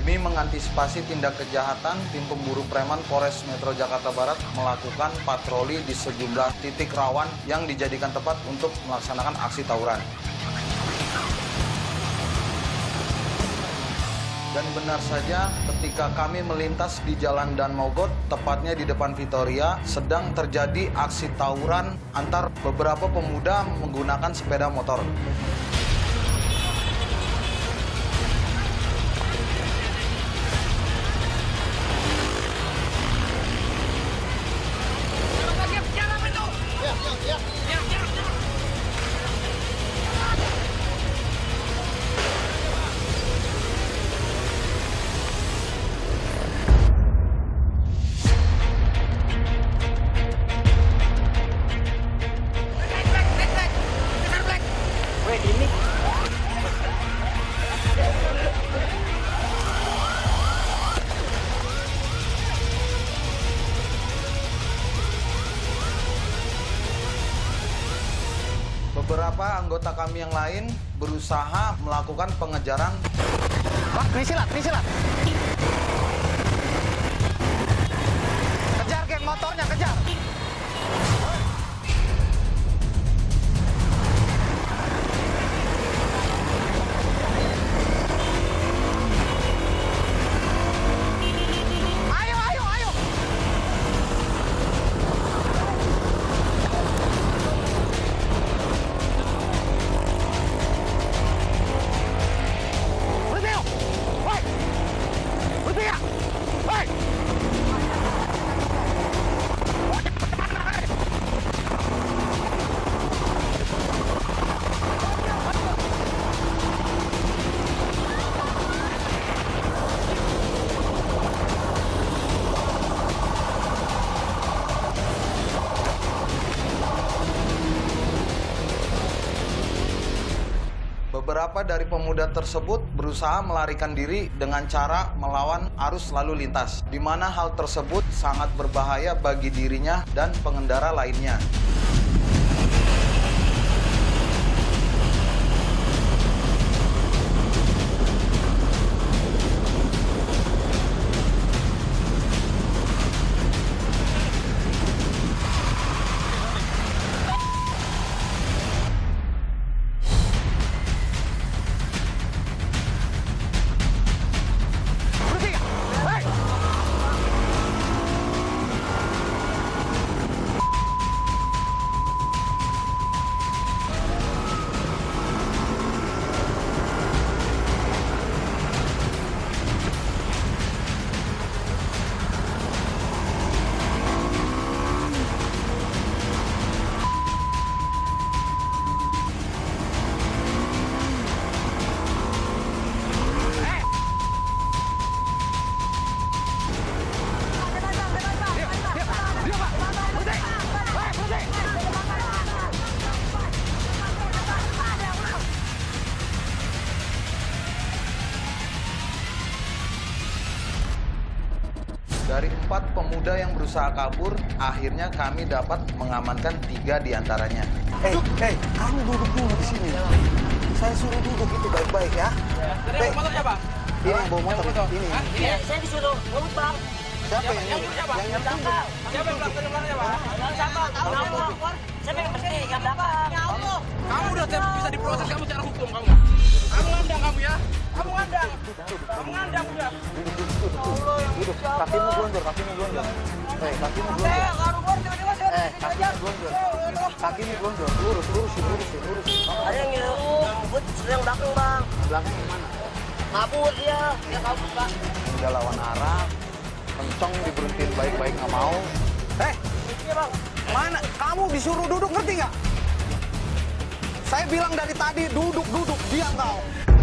Demi mengantisipasi tindak kejahatan, tim pemburu preman Polres Metro Jakarta Barat melakukan patroli di sejumlah titik rawan yang dijadikan tempat untuk melaksanakan aksi tawuran. Dan benar saja, ketika kami melintas di Jalan Dan Mogot, tepatnya di depan Victoria, sedang terjadi aksi tawuran antar beberapa pemuda menggunakan sepeda motor. Beberapa anggota kami yang lain berusaha melakukan pengejaran. Pak, silat. Kejar geng motornya, kejar. Ayo. Beberapa dari pemuda tersebut berusaha melarikan diri dengan cara melawan arus lalu lintas, di mana hal tersebut sangat berbahaya bagi dirinya dan pengendara lainnya. Dari 4 pemuda yang berusaha kabur, akhirnya kami dapat mengamankan 3 diantaranya. Kamu duduk dulu di sini. Saya suruh duduk itu baik-baik ya. Baik. Motornya, Bang? Ini yang bawa motor ini. Iya, saya disuruh ngebut, Bang. Siapa yang Yang siapa? Yang belakang. Siapa yang belakangnya, Bang? Yang siapa? Kamu. Siapa yang berhenti? Yang belakang. Kamu udah bisa diproses kamu secara hukum, kamu. Kamu ngandang kamu ya. Kamu ngandang udah. Duduk. Kakimu glonjor. Kakimu glonjor. Lurusin. Ada yang ngebut yang belakang, Bang. Belakang yang mana? Kabur dia kabur, Bang. Udah lawan arah, kenceng diberhentiin baik-baik nggak mau. Iya, Bang. Mana? Kamu disuruh duduk, ngerti nggak? Saya bilang dari tadi duduk, diam kau.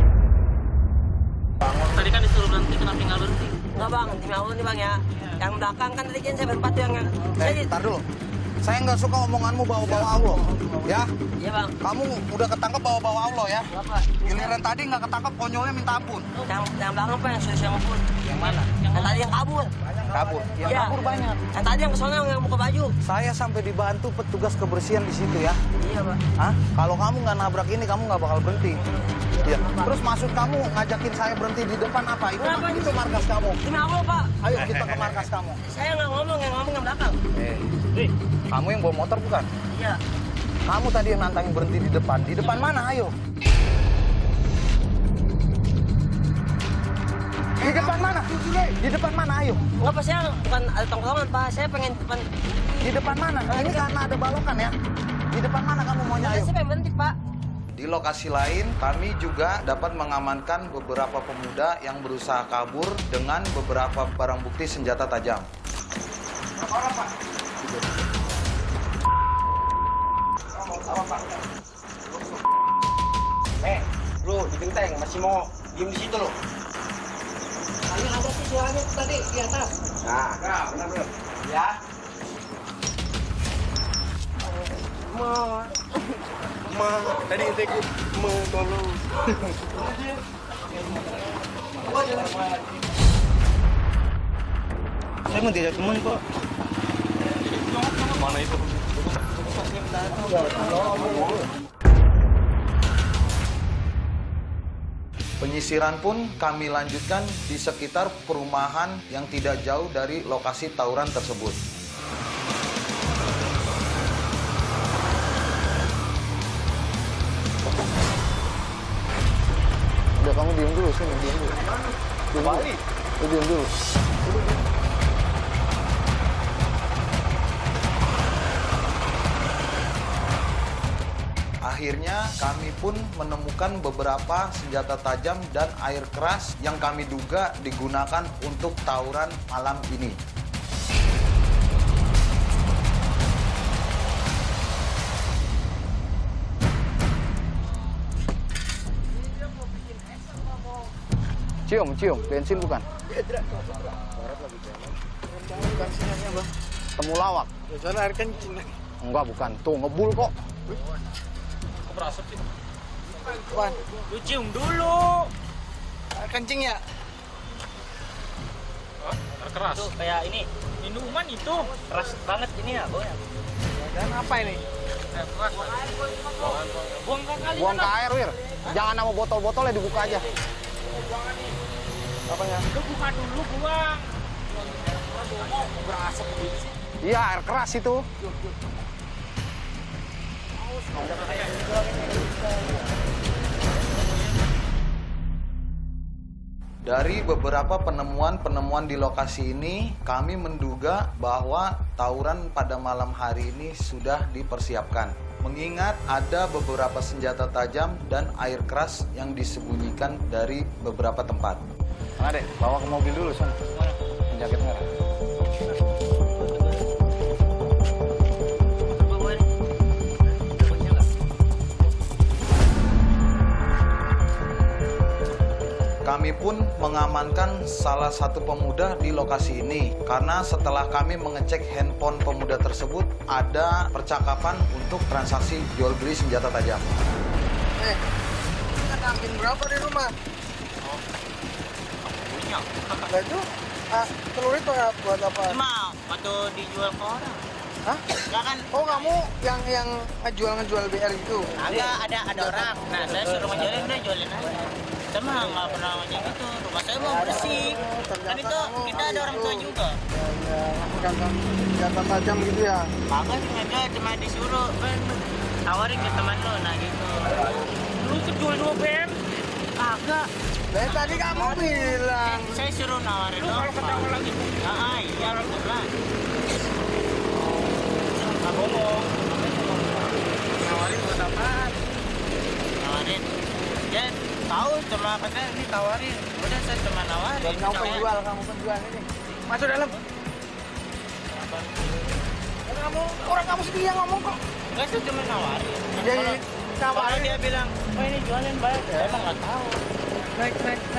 Tadi kan disuruh berhenti, kenapa nggak berhenti? Enggak, Bang, tim awal nih, Bang ya. Yang belakang kan tadi kan saya berempat tuh yang Ntar dulu. Saya nggak suka omonganmu bawa-bawa Allah, ya? Iya, Bang. Kamu udah ketangkep bawa-bawa Allah ya? Berapa? Giliran tadi nggak ketangkep, konyolnya minta ampun. Yang belakang, Pak, yang sudah saya ngumpul. Yang Yang mana? Yang tadi yang kabur. Kabur. Yang Iya. kabur banyak. Yang tadi yang kesana yang buka baju. Saya sampai dibantu petugas kebersihan di situ ya. Iya, Pak. Hah? Kalau kamu nggak nabrak ini, kamu nggak bakal berhenti. Iya. Terus maksud kamu ngajakin saya berhenti di depan apa? Kenapa? Itu markas kamu. Demi Allah, Pak. Ayo kita ke markas kamu. Saya nggak ngomong, yang ngomong yang belakang. Kamu yang bawa motor bukan? Iya. Kamu tadi yang nantangin berhenti di depan. Di depan mana? Ayo. Di depan mana? Di depan mana? Ayo. Enggak, Pak, saya bukan ada tongkrongan, Pak. Saya pengen depan. Di depan mana? Ini karena ada balokan ya. Di depan mana kamu maunya? Ayo. Saya pengen berhenti, Pak. Di lokasi lain, kami juga dapat mengamankan beberapa pemuda yang berusaha kabur dengan beberapa barang bukti senjata tajam. Bro, di genteng masih mau diem di situ lo. Ini ada sih suaranya tadi di atas. Nah, benar bro. Ya. Ma, tadi ikut tolong. Saya mau diajak teman kok. Mana itu? Penyisiran pun kami lanjutkan di sekitar perumahan yang tidak jauh dari lokasi tawuran tersebut. Udah kamu diam dulu, sini diam dulu. Diam dulu. Akhirnya kami pun menemukan beberapa senjata tajam dan air keras yang kami duga digunakan untuk tawuran malam ini. Cium, bensin bukan? Temulawak. Soalnya air kencing. Enggak, bukan. Tuh, ngebul kok. Berasap sih. Wan, lu cium dulu. Air kencing ya? Air keras. Itu kayak ini minuman itu keras banget ini ya, Bang. Dan apa ini? Air keras. Buang ke kali. Buang ke air, Wir. Jangan sama botol-botolnya dibuka aja. Apanya? Lu buka dulu, buang. Berasap gitu sih. Iya, air keras itu. Dari beberapa penemuan di lokasi ini, kami menduga bahwa tawuran pada malam hari ini sudah dipersiapkan. Mengingat ada beberapa senjata tajam dan air keras yang disembunyikan dari beberapa tempat. Ade, bawa ke mobil dulu, Son. Jaket merah. Kami pun mengamankan salah satu pemuda di lokasi ini karena setelah kami mengecek handphone pemuda tersebut ada percakapan untuk transaksi jual beli senjata tajam. Kita kambing berapa di rumah? Punya. Nah itu, telur itu buat apa? Cuma waktu dijual ke orang. Hah? Enggak kan? Oh kamu yang ngejual BR itu? Agak ada orang. Nah, saya suruh ngejualin, udah jualin aja. Saya mah nggak pernah ngajak gitu. Rumah saya mau bersih. Kan itu kita ada orang tua juga. Ya, senjata tajam gitu ya? Kagak sih aja, cuma disuruh tawarin ke teman lo, nah gitu. Lu kejual 2 BM? Agak. Dari tadi kamu bilang. Saya suruh nawarin dong. Kalau ketawa lagi. Iya, kebetulan. Nggak bohong. Nawarin buat apaan? Nawarin. Ya, tahu cuma katanya ini tawarin. Udah saya cuma nawarin. Kamu penjual ini. Masuk dalam. Orang kamu sendiri yang ngomong kok. Enggak, saya cuma nawarin. Jadi Kalau nawarin. dia bilang, oh ini jualin bayar. Saya emang nggak tahu. Naik.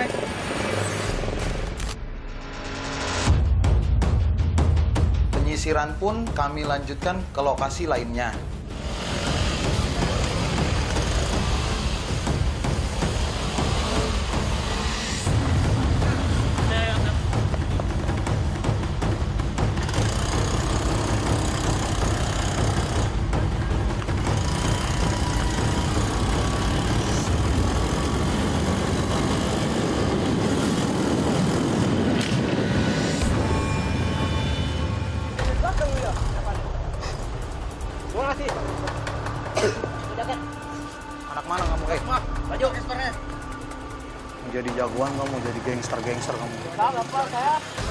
Penyisiran pun kami lanjutkan ke lokasi lainnya. Gua ngasih. Jaket. Anak mana kamu? Baju. Espernya. Mau jadi jagoan kamu, mau jadi gangster kamu. Enggak, Pak, saya.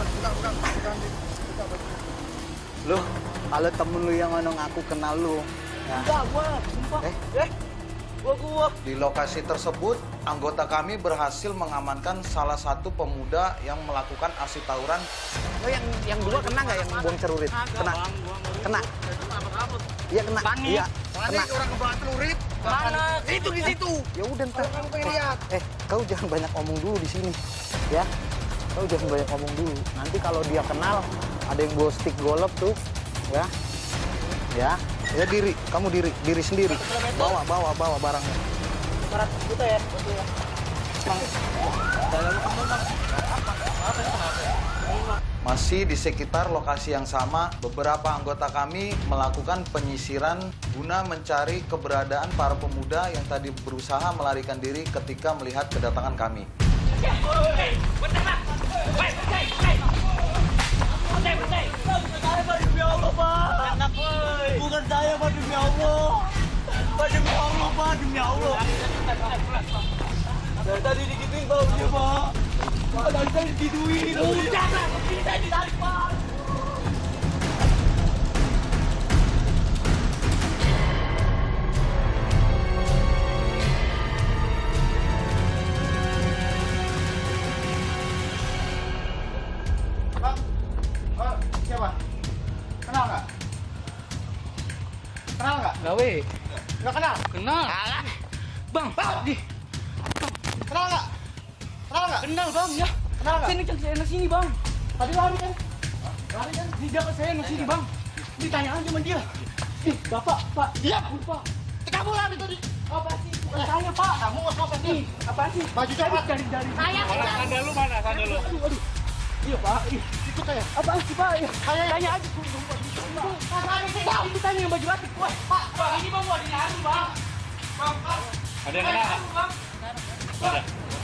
Lu, kalau temen lu yang ngonong aku kenal lu. Ya. Enggak, gua. Sumpah. Gua. Di lokasi tersebut, anggota kami berhasil mengamankan salah satu pemuda yang melakukan aksi tawuran. Oh, yang dua kena nggak yang buang celurit? Kena. Kena. Iya kena. Iya. Kena. Orang kebawa celurit. Mana? Itu di situ. Ya udah ntar. Kamu pengen lihat. Kau jangan banyak ngomong dulu di sini, ya. Kau jangan banyak ngomong dulu. Nanti kalau dia kenal, ada yang bawa stick golf tuh, ya. Ya diri, kamu diri sendiri. Bawa barangnya. 400 juta ya. Masih di sekitar lokasi yang sama, beberapa anggota kami melakukan penyisiran guna mencari keberadaan para pemuda yang tadi berusaha melarikan diri ketika melihat kedatangan kami. Bukan saya, Pak, demi Allah. Pak, demi Allah, Pak, demi Allah. Dari tadi digituin baunya, Pak. Pak, dari tadi digituin. Udah, Pak, bisa ditarik, Pak. Siapa? Kenal nggak? Kenal nggak? Gawe. Nggak kenal? Kenal. Bang, di. Kenal nggak? Kenal nggak? Kenal, Bang, ya. Kenal nggak? Saya sini, Bang. Tadi lari kan? Di dekat saya sini, Bang. Ditanya aja sama dia. Bapak, Pak. Iya. Pak. Kamu lari tadi. Apa sih? Bukan saya, Pak. Kamu apa sih? Apa sih? Baju coklat. Dari. Saya. Sandal lu mana? Sandal lu. Aduh. Iya, Pak. Itu kayak. Apa sih, Pak? Tanya aja. Itu tanya yang baju batik. Pak, ini Bang, adanya Anu, Bang. Ada yang kenal nggak? Ada.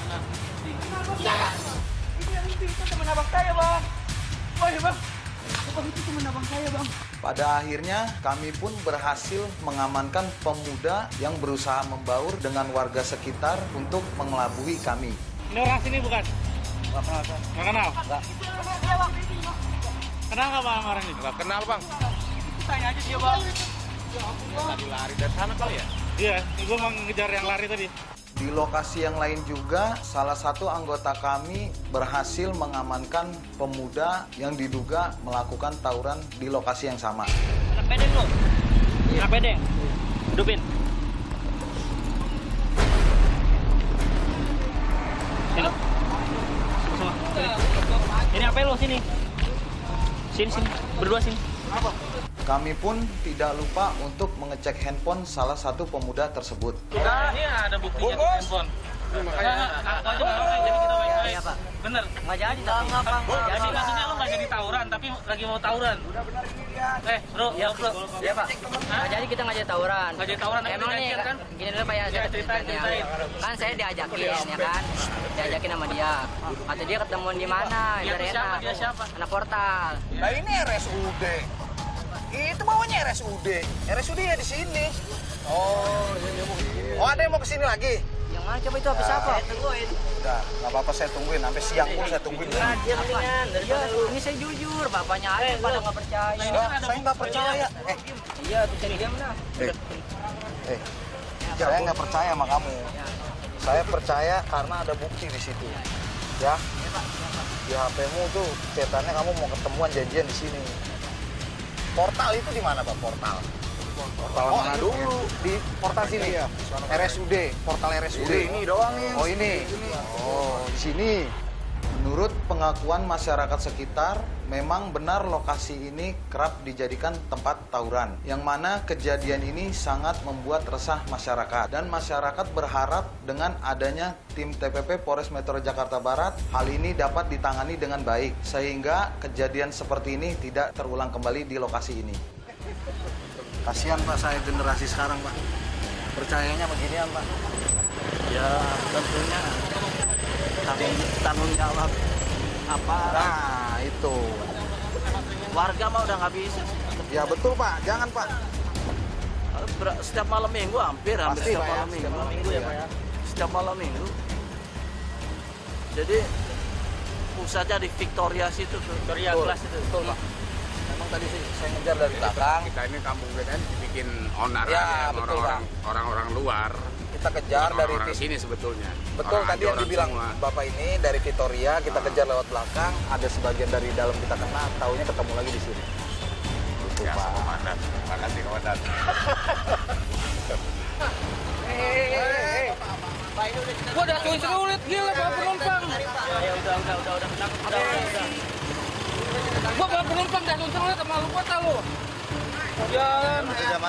Itu teman abang saya, Bang. Oh iya, Bang. Bang, itu teman abang saya, Bang. Pada akhirnya, kami pun berhasil mengamankan pemuda yang berusaha membaur dengan warga sekitar untuk mengelabui kami. Ini orang sini bukan? Nggak kenal. Nggak kenal? Kenal nggak Bang orang ini? Nggak kenal, Bang. Tanya aja dia, Bang. Tadi lari dari sana kali ya? Iya, gue mau ngejar yang lari tadi. Di lokasi yang lain juga, salah satu anggota kami berhasil mengamankan pemuda yang diduga melakukan tawuran di lokasi yang sama. Kena pedeng lu. Kena pedeng. Hidupin. Sini. Sama. Ini apa lu sini? Sini. Berdua sini. Kami pun tidak lupa untuk mengecek handphone salah satu pemuda tersebut. Ini ada buktinya di handphone. Iya, Pak. Bener. Nggak jadi tapi. Jadi maksudnya lo nggak jadi tawuran, tapi lagi mau tawuran. Bro, Iya, Iya, Pak. Nggak jadi kita nggak jadi tawuran. Nggak jadi tawuran, tapi Emang nih, diajakin, kan? gini dulu Pak ya, saya ceritain. Kan saya diajakin, ya kan? Diajakin sama dia. Kata dia ketemuan di mana? Dia Biar tuh siapa? enak. Dia siapa? Anak portal. Nah ini RSUD. Itu bawanya RSUD. RSUD ya di sini. Oh ada yang mau kesini lagi? Yang mana coba itu habis apa? Saya tungguin. Udah, nggak apa-apa saya tungguin. Sampai siang pun saya tungguin. Dia mendingan daripada lu. Ini saya jujur, bapaknya aja pada nggak percaya. Enggak, saya nggak percaya. Iya, bisa diam nah. Saya nggak percaya sama kamu. Saya percaya karena ada bukti di situ. Ya, di HP-mu tuh cetannya kamu mau ketemuan janjian di sini. Portal itu di mana, Pak? Portal mana dulu? Di portal sini. RSUD, portal RSUD. Ini doang nih. Oh ini. Oh di sini. Menurut pengakuan masyarakat sekitar, memang benar lokasi ini kerap dijadikan tempat tawuran. Yang mana kejadian ini sangat membuat resah masyarakat. Dan masyarakat berharap dengan adanya tim TPP Polres Metro Jakarta Barat, hal ini dapat ditangani dengan baik. Sehingga kejadian seperti ini tidak terulang kembali di lokasi ini. Kasihan Pak, saya generasi sekarang Pak. Percayanya beginian Pak. Ya, tentunya tanggung jawab apa? Nah itu. Warga mah udah nggak bisa. Ya betul Pak, jangan Pak. setiap malam minggu hampir Pasti, setiap Pak, ya? malam Setiap malam minggu minggu ya, ya. Pak, ya? Setiap malam minggu. Jadi pusatnya di Victoria situ tuh. Victoria Betul. Glass itu. Betul, Pak. Emang tadi sih saya ngejar dari belakang. Kita ini kampung kita ini dibikin onar Ya, sama betul, orang-orang luar. Kita kejar dari Orang sini sebetulnya. Betul, Orang tadi aja yang orang dibilang semua. Bapak ini dari Victoria, kita kejar lewat belakang, ada sebagian dari dalam kita kena, taunya ketemu lagi di sini. Itu, Ya, Pak. komandan. Makasih komandan. Gua udah sulit gila bawa penumpang. Ya udah. Gua bawa penumpang dah sulit sama lu kota lu. Jalan.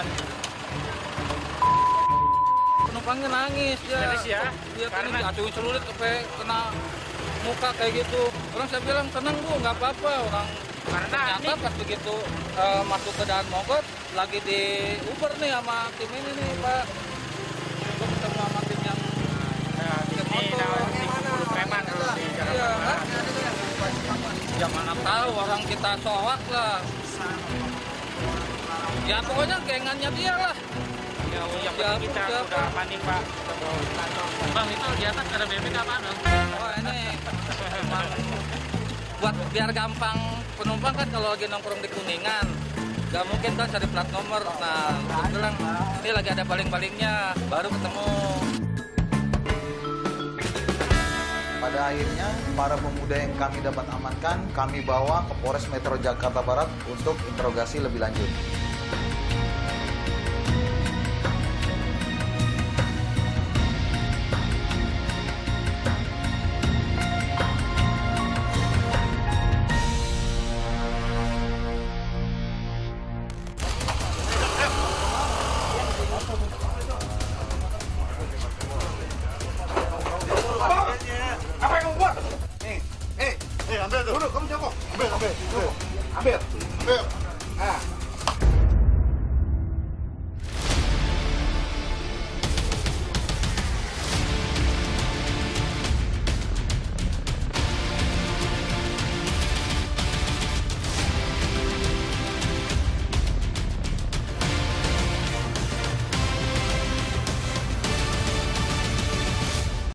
Penumpangnya nangis ya. Nangis ya? Dia kan Karena- diacuin celurit sampai kena muka kayak gitu. Orang saya bilang tenang Bu, nggak apa-apa. Orang Karena ternyata ini- pas begitu masuk ke Daan Mogot lagi di Uber nih sama tim ini nih Pak. Gua ketemu sama tim yang tim motor. Preman kalau di Iya kan? Ya mana tahu orang kita soak lah. Ya pokoknya gengannya dia lah. yang Ya, penting kita siapa? udah panik Pak. Bang itu di atas ada BBK apaan? Oh ini emang buat biar gampang penumpang kan kalau lagi nongkrong di Kuningan nggak mungkin kan cari plat nomor. Nah terus bilang ini lagi ada baling-balingnya baru ketemu. Pada akhirnya, para pemuda yang kami dapat amankan, kami bawa ke Polres Metro Jakarta Barat untuk interogasi lebih lanjut.